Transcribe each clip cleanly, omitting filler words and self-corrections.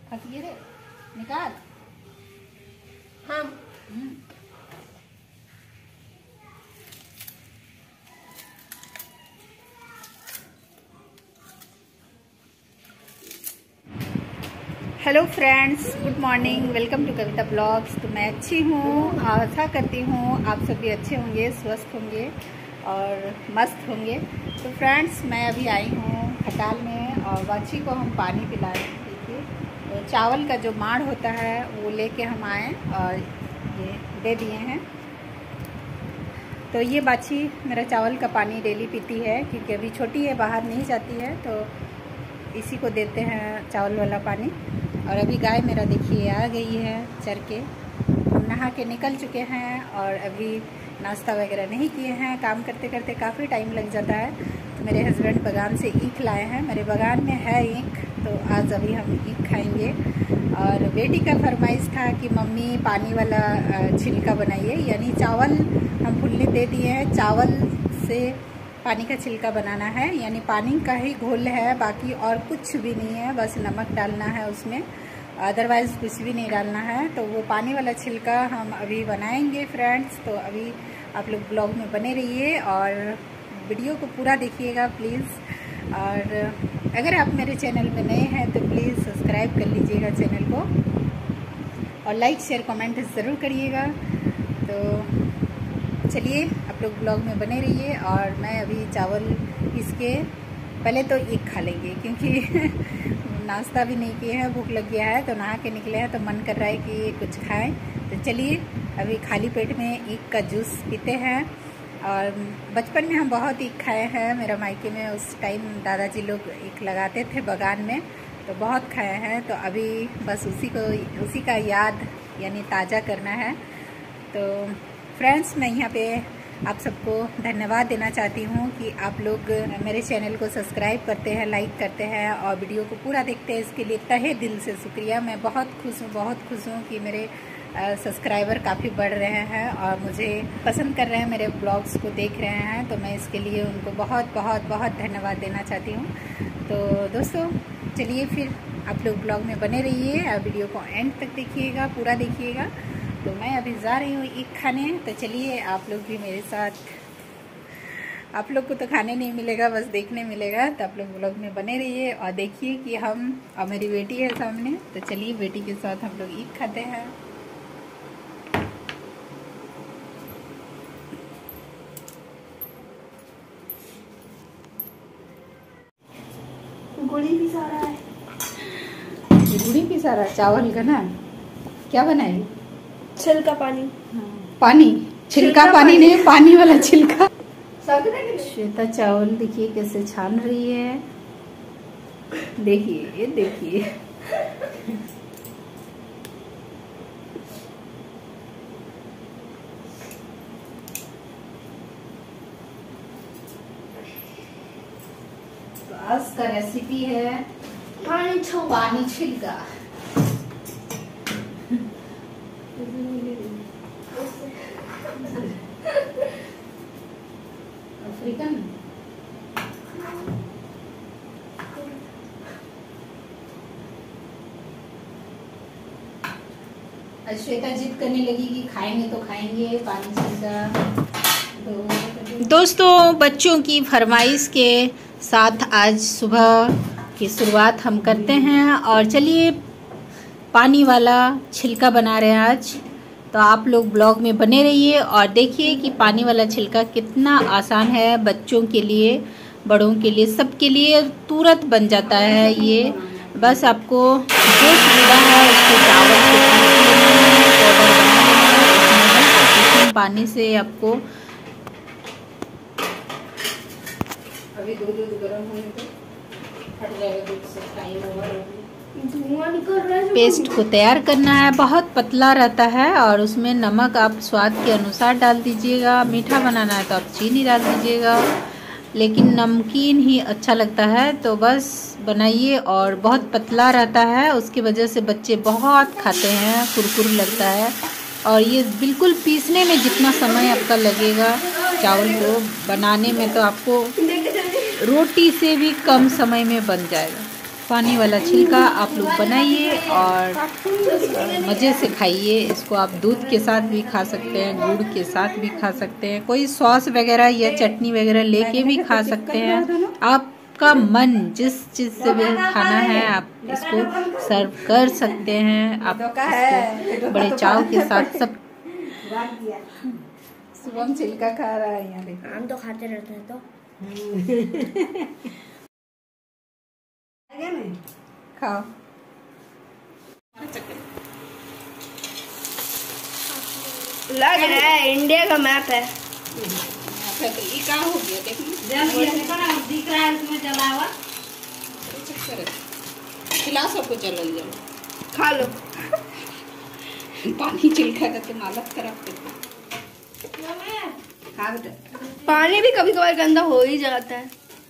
फंस गए रे, निकाल। हाँ। Hello friends, good morning, welcome to Kavita blogs. तो मैं अच्छी हूँ, आशा करती हूँ आप सभी अच्छे होंगे, स्वस्थ होंगे और मस्त होंगे। तो फ्रेंड्स, मैं अभी आई हूँ खटाल में और बाछी को हम पानी पिलाए। देखिए, तो चावल का जो माड़ होता है वो लेके हम आए और ये दे दिए हैं। तो ये बाछी मेरा चावल का पानी डेली पीती है, क्योंकि अभी छोटी है, बाहर नहीं जाती है, तो इसी को देते हैं चावल वाला पानी। और अभी गाय मेरा देखिए आ गई है चर के। हम नहा के निकल चुके हैं और अभी नाश्ता वगैरह नहीं किए हैं। काम करते करते काफ़ी टाइम लग जाता है। तो मेरे हस्बैंड बागान से ईख लाए हैं, मेरे बागान में है ईख, तो आज अभी हम ईख खाएंगे। और बेटी का फरमाइश था कि मम्मी पानी वाला छिलका बनाइए, यानी चावल हम फुलने दे दिए हैं, चावल से पानी का छिलका बनाना है, यानी पानी का ही घोल है, बाकी और कुछ भी नहीं है, बस नमक डालना है उसमें, अदरवाइज़ कुछ भी नहीं डालना है। तो वो पानी वाला छिलका हम अभी बनाएंगे फ्रेंड्स। तो अभी आप लोग ब्लॉग में बने रहिए और वीडियो को पूरा देखिएगा प्लीज़। और अगर आप मेरे चैनल में नए हैं तो प्लीज़ सब्सक्राइब कर लीजिएगा चैनल को और लाइक शेयर कमेंट ज़रूर करिएगा। तो चलिए आप लोग ब्लॉग में बने रहिए। और मैं अभी चावल पीस के पहले तो ईख खा लेंगे, क्योंकि नाश्ता भी नहीं किए हैं, भूख लग गया है, तो नहा के निकले हैं तो मन कर रहा है कि कुछ खाएं। तो चलिए अभी खाली पेट में ईख का जूस पीते हैं। और बचपन में हम बहुत ईख खाए हैं, मेरा मायके में उस टाइम दादाजी लोग ईख लगाते थे बागान में, तो बहुत खाए हैं। तो अभी बस उसी का याद यानी ताज़ा करना है। तो फ्रेंड्स, मैं यहाँ पे आप सबको धन्यवाद देना चाहती हूँ कि आप लोग मेरे चैनल को सब्सक्राइब करते हैं, लाइक करते हैं और वीडियो को पूरा देखते हैं। इसके लिए तहे दिल से शुक्रिया। मैं बहुत खुश हूँ कि मेरे सब्सक्राइबर काफ़ी बढ़ रहे हैं और मुझे पसंद कर रहे हैं, मेरे ब्लॉग्स को देख रहे हैं। तो मैं इसके लिए उनको बहुत धन्यवाद देना चाहती हूँ। तो दोस्तों चलिए फिर आप लोग ब्लॉग में बने रहिए और वीडियो को एंड तक देखिएगा, पूरा देखिएगा। तो मैं अभी जा रही हूँ ईख खाने, तो चलिए आप लोग भी मेरे साथ। आप लोग को तो खाने नहीं मिलेगा, बस देखने मिलेगा। तो आप लोग ब्लॉग में बने रहिए और देखिए कि हम और मेरी बेटी है सामने। तो चलिए बेटी के साथ हम लोग ईख खाते हैं। गुड़ी भी सारा है, गुड़ी भी सारा चावल का ना। क्या बनाए? छिलका पानी। पानी छिलका पानी नहीं, पानी वाला छिलका। श्वेता चावल देखिए कैसे छान रही है, देखिए ये देखिए। तो आज का रेसिपी है पानी छिलका। अफ्रीकन श्वेता जिद करने लगी कि खाएंगे तो खाएंगे पानी छिलका। दोस्तों, बच्चों की फरमाइश के साथ आज सुबह की शुरुआत हम करते हैं और चलिए पानी वाला छिलका बना रहे हैं आज। तो आप लोग ब्लॉग में बने रहिए और देखिए कि पानी वाला छिलका कितना आसान है, बच्चों के लिए, बड़ों के लिए, सबके लिए तुरंत बन जाता है ये। बस आपको जो सुविधा है उसको चावल से पाउडर पानी से आपको अभी दूध गर्म होने पे फट जाएगा, दूध से टाइम ओवर धुआं निकल रहा है। पेस्ट को तैयार करना है, बहुत पतला रहता है और उसमें नमक आप स्वाद के अनुसार डाल दीजिएगा। मीठा बनाना है तो आप चीनी डाल दीजिएगा, लेकिन नमकीन ही अच्छा लगता है। तो बस बनाइए और बहुत पतला रहता है, उसकी वजह से बच्चे बहुत खाते हैं, कुरकुर लगता है। और ये बिल्कुल पीसने में जितना समय आपका लगेगा चावल को बनाने में, तो आपको रोटी से भी कम समय में बन जाएगा। पानी वाला छिलका आप लोग बनाइए और मज़े से खाइए। इसको आप दूध के साथ भी खा सकते हैं, गुड़ के साथ भी खा सकते हैं, कोई सॉस वगैरह या चटनी वगैरह लेके भी खा सकते हैं। आपका मन जिस चीज़ से भी खाना है आप इसको सर्व कर सकते हैं। आप इसको बड़े चाव के साथ सब। शुभम छिलका खा रहा है, यहाँ देखो। हम तो खाते रहते हैं तो खाओ। लग रहा है इंडिया का मैप है। ये क्या हो गया दिख रहा है उसमें जला हुआ। खिला सबको, चलो जाओ खा लो। पानी छिलका का तुम हालत खराब करते। पानी भी कभी कभार गंदा हो ही जाता है।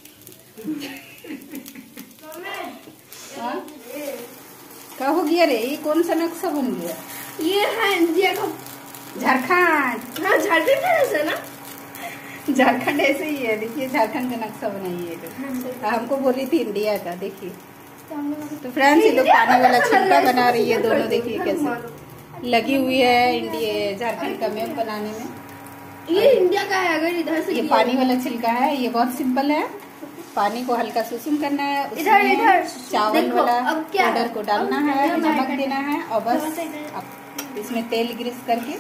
क्या हो गया रे? ये कौन सा नक्शा बन गया? ये है इंडिया का झारखंड। हाँ, झारखंड का ऐसा ना। झारखंड ऐसे ही है, देखिए झारखंड का नक्शा बनाइए। तो हमको बोली थी इंडिया का। देखिए तो फ्रेंड्स, ये लोग पानी वाला छिलका बना रही है दोनों। देखिए कैसे लगी हुई है इंडिया झारखंड का मैप बनाने में। ये इंडिया का है। अगर इधर से ये पानी वाला छिलका है, ये बहुत सिंपल है। पानी को हल्का सुसुम करना है, इधर चावल वाला पाउडर को डालना है, नमक देना है और बस अब इसमें तेल ग्रीस करके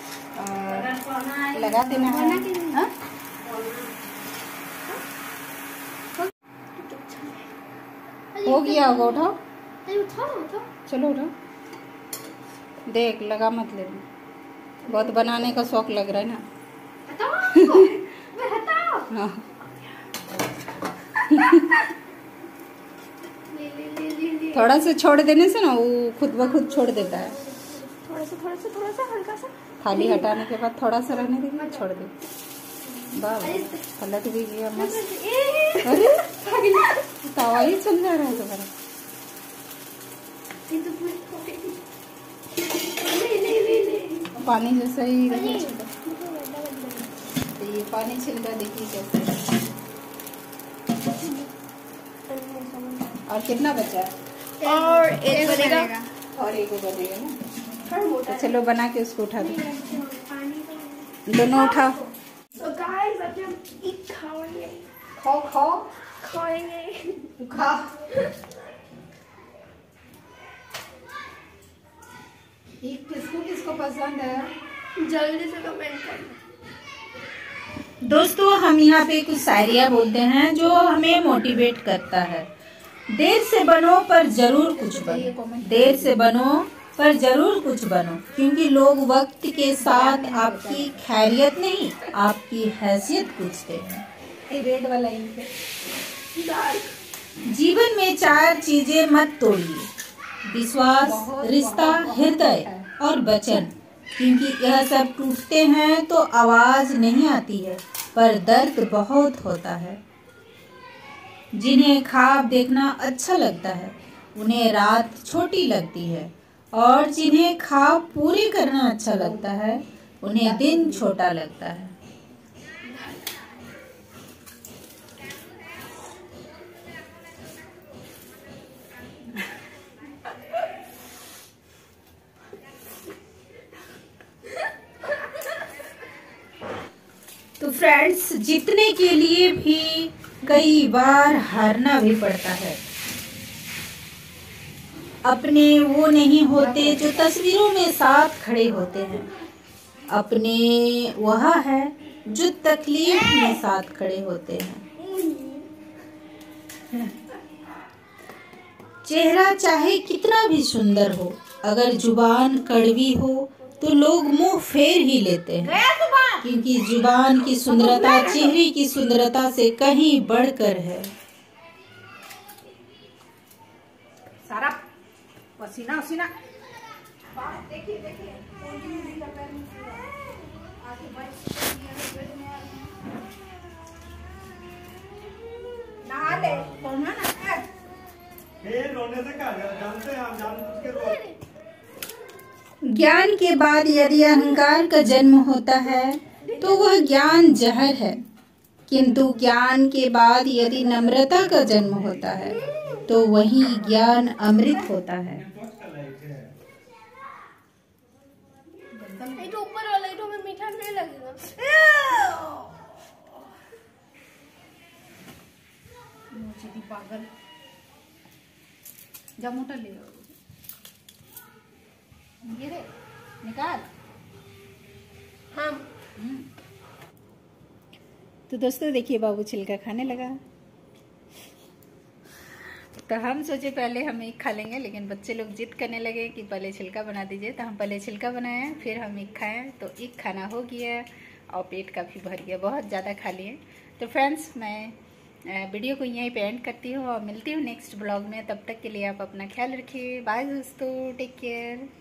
लगा देना है। हाँ? हो गया होगा। उठाओ, चलो उठाओ। देख, लगा मत लेना, बहुत बनाने का शौक लग रहा है ना। हाँ। थोड़ा सा छोड़ देने से ना वो खुद ब खुद छोड़ देता है। थोड़ा सा हल्का सा थाली हटाने के बाद थोड़ा सा रहने देंगे, छोड़ दे। वाह, पलट भी गया मस्त। अरे तवा ही चल जा रहा है तुम्हारा। पानी जैसा ही ये पानी छिलका देखिए कैसे। और कितना बचा है? और एक बनेगा और एक बनेगा ना। तो चलो बना के उसको उठा दो, दोनों उठाओ। So guys, अभी हम एक खाएंगे। खाओ खाओ खाएंगे। खा। किसको किसको पसंद है जल्दी से कमेंट करना। दोस्तों, हम यहाँ पे कुछ शायरियाँ बोलते हैं जो हमें मोटिवेट करता है। देर से बनो पर जरूर कुछ बनो, देर से बनो पर जरूर कुछ बनो, क्योंकि लोग वक्त के साथ आपकी खैरियत नहीं आपकी हैसियत पूछते हैं। रेड वाला जीवन में 4 चीजें मत तोड़िए: विश्वास, रिश्ता, हृदय और वचन, क्योंकि यह सब टूटते हैं तो आवाज नहीं आती है पर दर्द बहुत होता है। जिन्हें ख्वाब देखना अच्छा लगता है उन्हें रात छोटी लगती है, और जिन्हें ख्वाब पूरे करना अच्छा लगता है उन्हें दिन छोटा लगता है। तो फ्रेंड्स, जीतने के लिए भी कई बार हारना भी पड़ता है। अपने वो नहीं होते जो तस्वीरों में साथ खड़े होते हैं, अपने वह है जो तकलीफ में साथ खड़े होते हैं। चेहरा चाहे कितना भी सुंदर हो, अगर जुबान कड़वी हो तो लोग मुंह फेर ही लेते हैं, क्योंकि जुबान की सुंदरता चेहरे की सुंदरता से कहीं बढ़कर है। सारा पसीना पसीना देखिए देखिए नहा ले रोने से क्या जानते हैं, हम जानबूझ के रो। ज्ञान के बाद यदि अहंकार का जन्म होता है तो वह ज्ञान जहर है, किंतु ज्ञान के बाद यदि नम्रता का जन्म होता है तो वही ज्ञान अमृत होता है। ऊपर वाला में मीठा नहीं लगेगा। पागल जा मोटा ले ये रे निकाल। हाँ। तो दोस्तों देखिए बाबू छिलका खाने लगा। तो हम सोचे पहले हम एक खा लेंगे, लेकिन बच्चे लोग जिद करने लगे कि पहले छिलका बना दीजिए, तो हम पहले छिलका बनाए फिर हम एक खाएं। तो एक खाना हो गया और पेट काफ़ी भर गया, बहुत ज़्यादा खा लिए। तो फ्रेंड्स मैं वीडियो को यहीं पे एंड करती हूँ और मिलती हूँ नेक्स्ट ब्लॉग में। तब तक के लिए आप अपना ख्याल रखिए। बाय दोस्तों, टेक केयर।